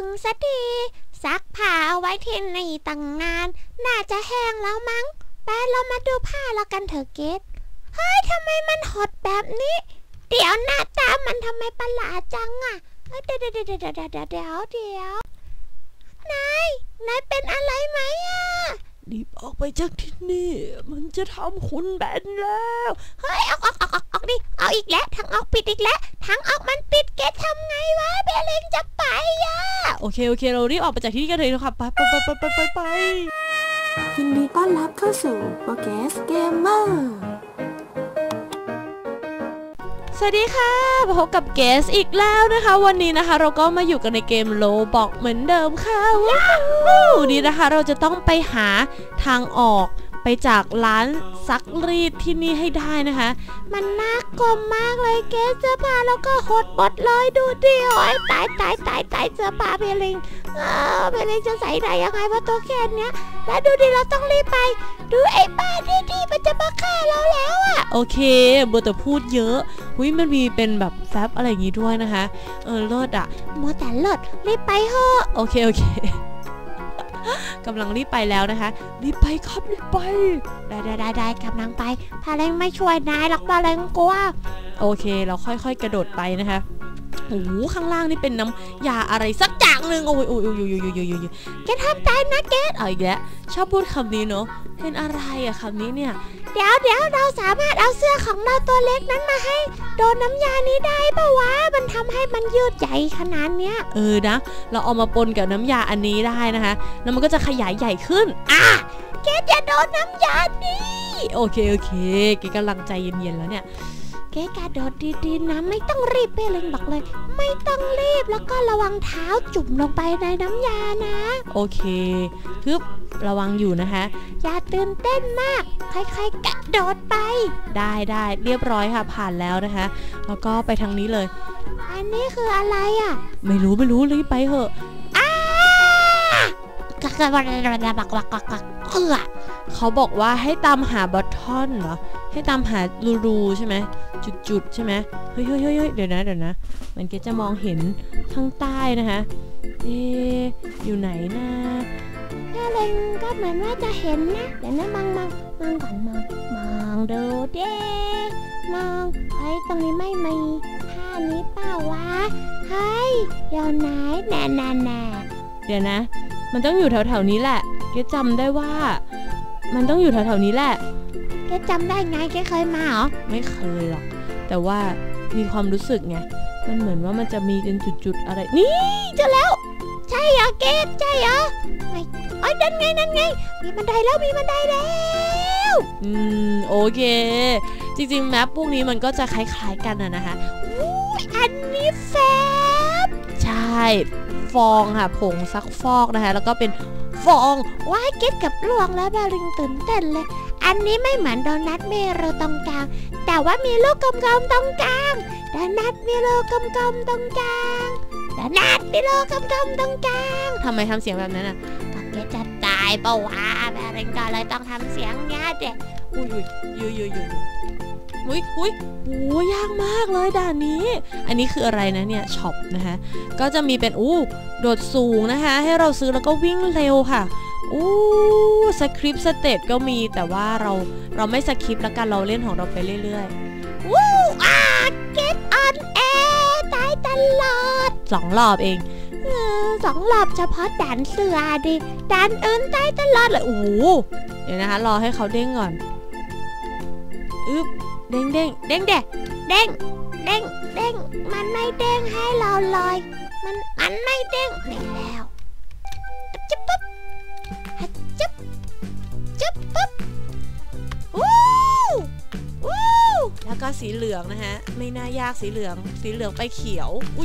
สักทีซักผ้าเอาไว้ที่นี่ตั้งนานน่าจะแห้งแล้วมั้งไปเรามาดูผ้าแล้วกันเถอะเกดเฮ้ยทำไมมันหดแบบนี้เดี๋ยวหน้าตามันทำไมประหลาดจังอ่ะเดี๋ยวนายเป็นอะไรไหมอ่ะรีบออกไปจากที่นี่มันจะทำคุณแบนแล้วเฮ้ยออกดิเอาอีกแล้วทางออกปิดอีกแล้วทางออกมันปิดเกดทำไงวะเบลเลงจะไปอ่ะโอเคเรารีบออกไปจากที่นี่กันเลยนะครับไปยินดีต้อนรับเข้าสู่โปเกสเกมเมอร์สวัสดีค่ะพบกับเกสอีกแล้วนะคะวันนี้นะคะเราก็มาอยู่กันในเกมโลบอกเหมือนเดิมค่ะวันนี้นะคะเราจะต้องไปหาทางออกไปจากร้านซักรีดที่นี่ให้ได้นะคะมันน่ากลัวมากเลยเกสเสื้อผ้าแล้วก็หดบดเลยดูดิโอ้ยตายเสื้อผ้าเบลเลงจะใส่ได้ยังไงวะตัวแค่นี้แล้วดูดิเราต้องรีบไปดูไอ้ป้าดีมันจะมาฆ่าเราแล้วอะโอเคบัวแต่พูดเยอะมันมีเป็นแบบแฟบอะไรอย่างงี้ด้วยนะคะเลิศอะมัวแต่เลิศรีบไปเถอะโอเคกำลังรีบไปแล้วนะคะรีบไปครับรีบไปได้กำลังไปพาเล้งไม่ช่วยนายหรอกพาเล้งกลัวโอเคเราค่อยๆกระโดดไปนะคะโอ้ข้างล่างนี่เป็นน้ำยาอะไรสักอย่างหนึ่งโอ้ยแกทำตายนะเกดเอาอีกแล้วชอบพูดคำนี้เนาะเป็นอะไรอะคำนี้เนี่ยเดี๋ยวเราสามารถเอาเสื้อของเราตัวเล็กนั้นมาให้โดนน้ำยานี้ได้ปะวะมันทำให้มันยืดใหญ่ขนาดเนี้ยนะเราเอามาปนกับน้ำยาอันนี้ได้นะคะแล้วมันก็จะขยายใหญ่ขึ้นเกดอย่าโดนน้ำยานี้โอเคเกดกำลังใจเย็นๆแล้วเนี่ยเกดกระโดดดีๆนะไม่ต้องรีบเบลเลงบอกเลยไม่ต้องรีบแล้วก็ระวังเท้าจุ่มลงไปในน้ำยานะโอเคระวังอยู่นะคะอย่าตื่นเต้นมากค่อยๆกระโดดไปได้เรียบร้อยค่ะผ่านแล้วนะคะแล้วก็ไปทางนี้เลยอันนี้คืออะไรอ่ะไม่รู้รีบไปเถอะเขาบอกว่าให้ตามหาบอททอนเหรอให้ตามหารูใช่ไหมจุดใช่ไหมเฮ้ยเดี๋ยวนะมันก็จะมองเห็นข้างใต้นะคะอยู่ไหนนะแม่เล็งก็เหมือนว่าจะเห็นนะเดี๋ยวนะมองก่อนมองดูเด้มองเฮ้ยตรงนี้ไม่มีท่านี้เปล่าวะเฮ้ยอยู่ไหนแน่เดี๋ยวนะมันต้องอยู่แถวนี้แหละแกจำได้ว่ามันต้องอยู่แถวนี้แหละแกจำได้ไงแกเคยมาเหรอไม่เคยหรอกแต่ว่ามีความรู้สึกไงมันเหมือนว่ามันจะมีเป็นจุดอะไรนี่เจอแล้วใช่เหรอเกดใช่เหรอไม่นั่นไงมีบันไดแล้วโอเคจริงๆแมปพวกนี้มันก็จะคล้ายๆกันนะคะอันนี้แฟบใช่ฟองค่ะผงซักฟอกนะคะแล้วก็เป็นฟองว้ายเก็ตกับลวงแล้วเบลลิงตื่นเต้นเลยอันนี้ไม่เหมือนโดนัทมีรูตรงกลางแต่ว่ามีลูกกลมๆตรงกลางโดนัทมีลูกกลมๆตรงกลางโดนัทมีลูกกลมๆตรงกลางทำไมทำเสียงแบบนั้นอ่ะเก็ตจะตายเปล่าวะเบลลิงก็เลยต้องทำเสียงเงี้ยเด็กยากมากเลยด่านนี้อันนี้คืออะไรนะเนี่ยช็อปนะคะก็จะมีเป็นโดดสูงนะคะให้เราซื้อแล้วก็วิ่งเร็วค่ะสคริปต์สเตตก็มีแต่ว่าเราไม่สคริปต์แล้วกันเราเล่นของเราไปเรื่อยๆเก็ตออนแอร์ตายตลอด 2 รอบเอง 2 รอบเฉพาะด่านเสือดิด่านอื่นตายตลอดเลยเดี๋ยวนะคะรอให้เขาเด้งก่อนเด้งมันไม่เด้งให้เราเลยมันไม่เด้งแล้วจิ๊บปุ๊บแล้วก็สีเหลืองนะฮะไม่น่ายากสีเหลืองไปเขียวอุ้ย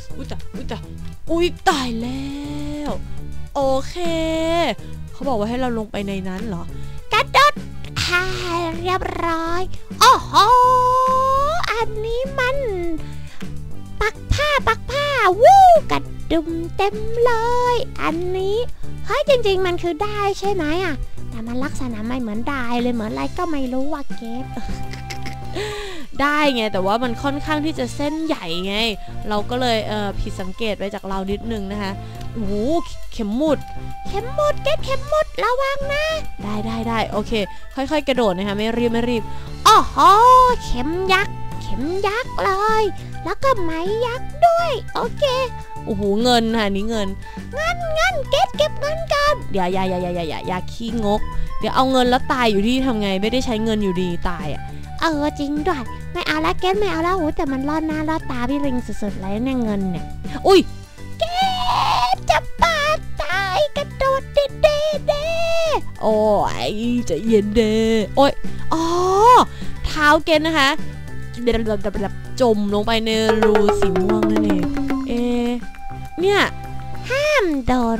ตายแล้วโอเคเขาบอกว่าให้เราลงไปในนั้นเหรอกระโดดเรียบร้อยโอ้โหอันนี้มันปักผ้ากระดุมเต็มเลยอันนี้เฮ้ยจริงๆมันคือได้ใช่ไหมแต่มันลักษณะไม่เหมือนได้เลยเหมือนอะไรก็ไม่รู้ว่าเก็บได้ไงแต่ว่ามันค่อนข้างที่จะเส้นใหญ่ไงเราก็เลยผิดสังเกตไปจากเรานิดนึงนะคะโอ้โหเข็มหมุดเก็บเข็มหมุดระวังนะได้โอเคค่อยๆกระโดดนะคะไม่รีบโอ้โหเข็มยักษ์เลยแล้วก็ไหมยักษ์ด้วยโอเคโอ้โหเงินค่ะนี่เงินเก็บเงินกันเดี๋ยวอย่าขี้งกเดี๋ยวเอาเงินแล้วตายอยู่ที่ทำไงไม่ได้ใช้เงินอยู่ดีตายอ่ะจริงด้วยไม่เอาละเก็บไม่เอาละโหแต่มันล่อหน้าล่อตาพี่ลิงสุดๆเลยเนี่ยเงินเนี่ยอุ้ยเก็บจะปาดตายกระโดดเด้โอ้ยจะเย็นเด้โอ้ยอ๋อเท้าเกนนะคะจมลงไปในรูสีม่วงนั่นเองเนี่ยห้ามโดน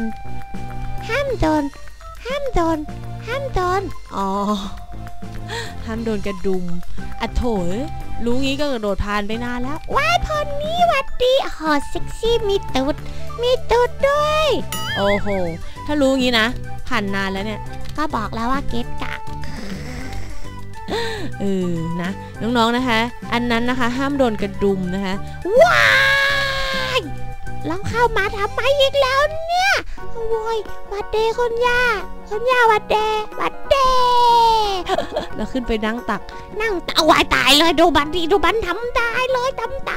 อ๋อห้ามโดนกระดุมอะโถรู้งี้ก็กระโดดผ่านไปนานแล้วว้ายพอนี้วัดดีหอเซ็กซี่มีตูดด้วยโอ้โหถ้ารู้งี้นะผ่านนานแล้วเนี่ยก็บอกแล้วว่าเกตกะนะน้องๆนะคะอันนั้นนะคะห้ามโดนกระดุมนะคะว้ายแล้วเข้ามาทำไมอีกแล้วเนี่ยโว้ยวัดเดคุณย่าวัดเดแล้วขึ้นไปนั่งตักวายตายเลยดูบันทำตายเลย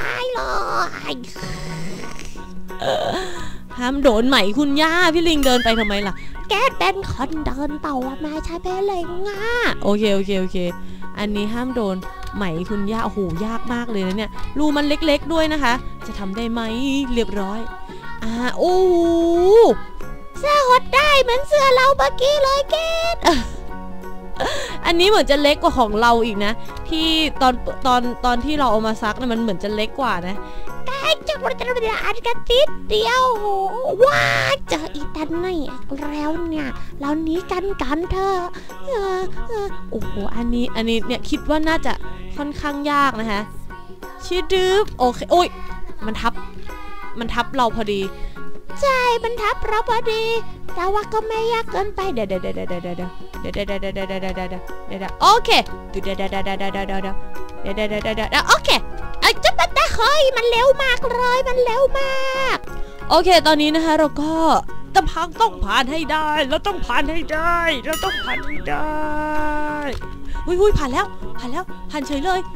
ห้ามโดนไหมคุณย่าพี่ลิงเดินไปทำไมล่ะแกเป็นคนเดินเต่ามาใช้เพลงง่าโอเคอันนี้ห้ามโดนไหมคุณย่าโอ้โหยากมากเลยนะเนี่ยรูมันเล็กๆด้วยนะคะจะทำได้ไหมเรียบร้อยโอ้เสื้อหดได้เหมือนเสื้อเราเมื่อกี้เลยเกดอันนี้เหมือนจะเล็กกว่าของเราอีกนะที่ตอนที่เราเอามาซักเนี่ยมันเหมือนจะเล็กกว่านะได้จังหวะอันกันติดเดียวว้าเจออีตันนี่แล้วเนี่ยเราหนีกันเถอะโอ้โหอันนี้เนี่ยคิดว่าน่าจะค่อนข้างยากนะคะชิดืบโอเคโอ้ยมันทับเราพอดีใช่มันทับเราพอดีแต่ว่าก็ไม่ยากเกินไปเดี๋ยวโอเคโอเคจะปัดแต่เฮ้ยมันเร็วมากเลยโอเคตอนนี้นะคะเราก็ต้องผ่านให้ได้เราต้องผ่านให้ได้อุ้ยผ่านแล้วผ่านเฉยเลย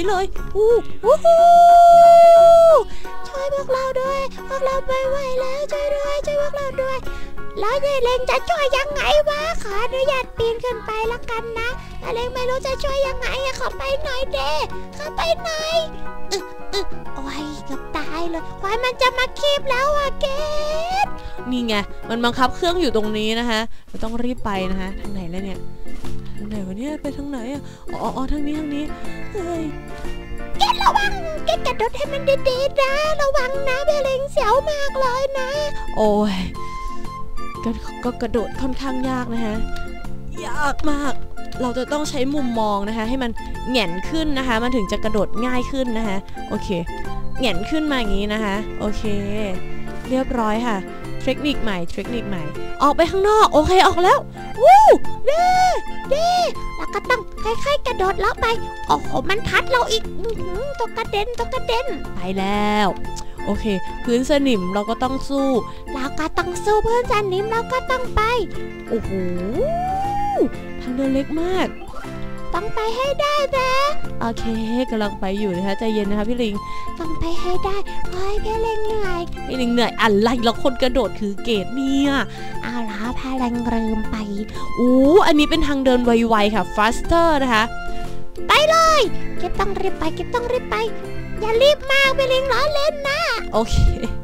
ช่วยพวกเราด้วยพวกเราไม่ไหวแล้วช่วยพวกเราด้วยแล้วยายเล็งจะช่วยยังไงวะขออนุญาตปีนขึ้นไปละกันนะยายเล็งไม่รู้จะช่วยยังไงเข้าไปหน่อยเด้เข้าไปหน่อยโอ้ยเกือบตายเลยควายมันจะมาคีบแล้วอะเกดนี่ไงมันบังคับเครื่องอยู่ตรงนี้นะคะเราต้องรีบไปนะคะทางไหนแล้วเนี่ยทางไหนวะเนี่ยไปทางไหนอะอ๋อทางนี้เฮ้ยเกดระวังเกดกระโดดให้มันดีๆนะระวังนะเบลเลงเสียวมากเลยนะโอ้ยก็กระโดดค่อนข้างยากนะคะยากมากเราจะต้องใช้มุมมองนะคะให้มันแหง่นขึ้นนะคะมันถึงจะกระโดดง่ายขึ้นนะคะโอเคแหง่นขึ้นมาอย่างนี้นะคะโอเคเรียบร้อยค่ะเทคนิคใหม่ออกไปข้างนอกโอเคออกแล้ววู้ดีแล้วก็ต้องค่อยๆกระโดดแล้วไปโอ้โหมันพัดเราอีกตกกระเด็นไปแล้วโอเคพื้นสนิมเราก็ต้องสู้พื้นสนิมเราก็ต้องไปโอ้โหทางเดินเล็กมากต้องไปให้ได้นะโอเคกำลังไปอยู่นะคะใจเย็นนะคะพี่ลิงต้องไปให้ได้เฮ้ยพี่ลิงเหนื่อยอะไรแล้วคนกระโดดคือเกตเนี่ยเอาล่ะพี่ลิงลืมไปอันนี้เป็นทางเดินไวๆค่ะ faster นะคะไปเลยเก็บต้องรีบไปอย่ารีบมากพี่ลิงล้อเล่นนะโอเค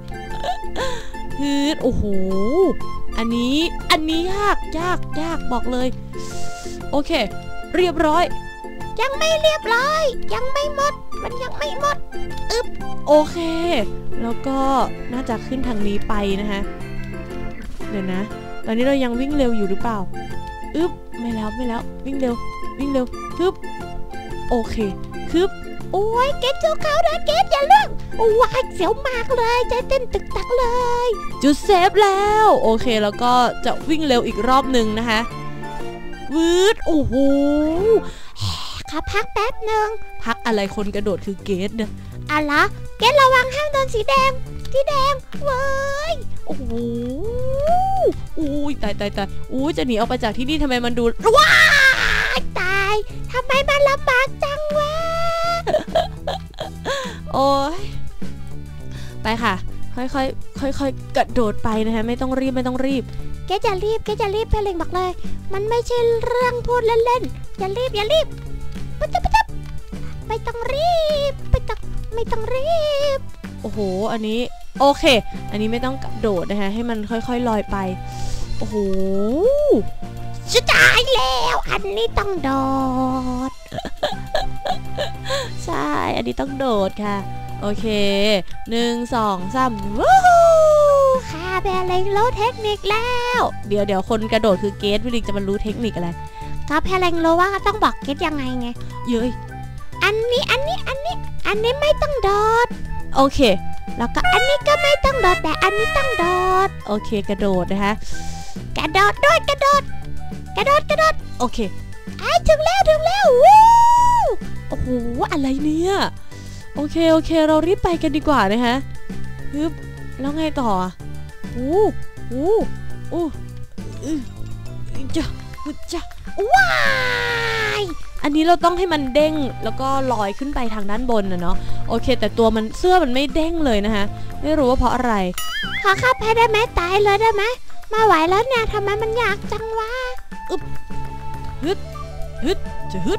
โอ้โหอันนี้ยากบอกเลยโอเคเรียบร้อยยังไม่เรียบร้อยยังไม่หมดมันยังไม่หมดโอเคแล้วก็น่าจะขึ้นทางนี้ไปนะคะเดี๋ยวนะตอนนี้เรายังวิ่งเร็วอยู่หรือเปล่าไม่แล้ววิ่งเร็วโอเคโอ้ยเกดเจ้าเขานะเกดอย่าเลื่อนว้ายเสียวมากเลยใจเต้นตึกตักเลยจุดเซฟแล้วโอเคแล้วก็จะวิ่งเร็วอีกรอบนึงนะคะโอ้โหขอพักแป๊บหนึ่งพักอะไรคนกระโดดคือเกสเนี่ยอะไรเกสระวังห้ามโดนสีแดงเว้ยโอ้โหอุ้ยตายอุ้ยจะหนีออกไปจากที่นี่ทำไมมันดูว้ายตายทำไมมันลำบากจังวะโอ้ยไปค่ะค่อยกระโดดไปนะคะไม่ต้องรีบแกจะรีบเพลิงบอกเลยมันไม่ใช่เรื่องพูดเล่นๆอย่ารีบไม่ต้องรีบโอ้โหอันนี้โอเคอันนี้ไม่ต้องกระโดดนะคะให้มันค่อยๆลอยไปโอ้โหจะตายแล้วอันนี้ต้องโดดใช่อันนี้ต้องโดดค่ะโอเค1 2 3วู้ค่ะแบลลิงรู้เทคนิคแล้วเดี๋ยวคนกระโดดคือเกสพี่ลิงจะมารู้เทคนิคอะไรก็แพลงรู้ว่าต้องบอกเกสยังไงไงเย้ยอันนี้ไม่ต้องโดดโอเคแล้วก็อันนี้ก็ไม่ต้องโดดแต่อันนี้ต้องโดดโอเคกระโดดนะคะกระโดดโอเคถึงแล้ววู้โอ้โหอะไรเนี่ยโอเคเรารีบไปกันดีกว่านะคะฮึบแล้วไงต่อจะว้ายอันนี้เราต้องให้มันเด้งแล้วก็ลอยขึ้นไปทางด้านบนนะเนาะโอเคแต่ตัวมันเสื้อมันไม่เด้งเลยนะคะไม่รู้ว่าเพราะอะไรขอเข้าไปได้ไหมตายเลยได้ไหมมาไหวแล้วเนี่ยทำไมมันยากจังวะฮึด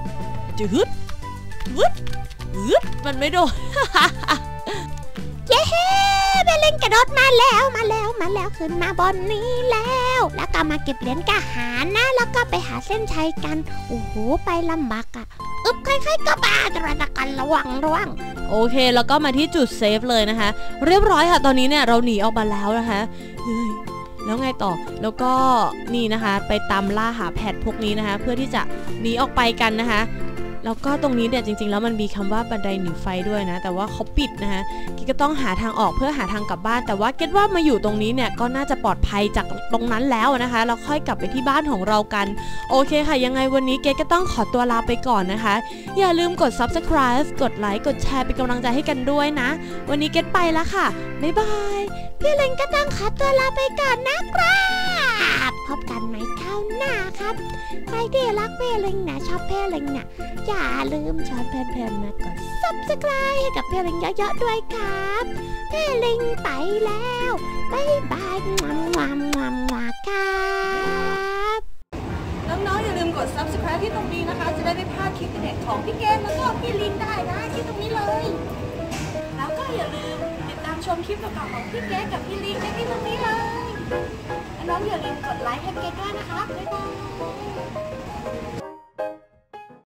มันไม่โดนเย้ไปเล่นกระโดดมาแล้วขึ้นมาบนนี้แล้วก็มาเก็บเหรียญกะหารนะแล้วก็ไปหาเส้นชัยกันโอ้โหไปลำบากอ่ะค่อยๆก็มาตระกันระวังโอเคแล้วก็มาที่จุดเซฟเลยนะคะเรียบร้อยค่ะตอนนี้เนี่ยเราหนีออกมาแล้วนะคะแล้วไงต่อแล้วก็นี่นะคะไปตามล่าหาแพทพวกนี้นะคะเพื่อที่จะหนีออกไปกันนะคะแล้วก็ตรงนี้เนี่ยจริงๆแล้วมันมีคำว่าบันไดหนีไฟด้วยนะแต่ว่าเขาปิดนะคะกิ๊กก็ต้องหาทางออกเพื่อหาทางกลับบ้านแต่ว่าเก็ตว่ามาอยู่ตรงนี้เนี่ยก็น่าจะปลอดภัยจากตรงนั้นแล้วนะคะเราค่อยกลับไปที่บ้านของเรากันโอเคค่ะยังไงวันนี้เก็ตก็ต้องขอตัวลาไปก่อนนะคะอย่าลืมกด Subscribe กดไลค์กดแชร์เป็นกำลังใจให้กันด้วยนะวันนี้เก็ตไปแล้วค่ะบ๊ายบายพี่เล็งก็ต้องขอตัวลาไปก่อนนะครับพบกันใหม่คราวหน้าครับใครที่รักพี่เล็งนะชอบพี่เล็งนะอย่าลืมชวนเพื่อนๆมากด Subscribe ให้กับพี่ลิงเยอะๆด้วยครับพี่ลิงไปแล้วบ๊ายบายครับน้องๆอย่าลืมกด Subscribe ที่ตรงนี้นะคะจะได้ไม่พลาดคลิปเด็ดของพี่เกมแล้วก็พี่ลิงได้นะที่ตรงนี้เลยแล้วก็อย่าลืมติดตามชมคลิปต่อๆของพี่เกมกับพี่ลิงได้ที่ตรงนี้เลยน้องๆอย่าลืมกดไลค์ให้เกมด้วยนะคะบ๊ายบาย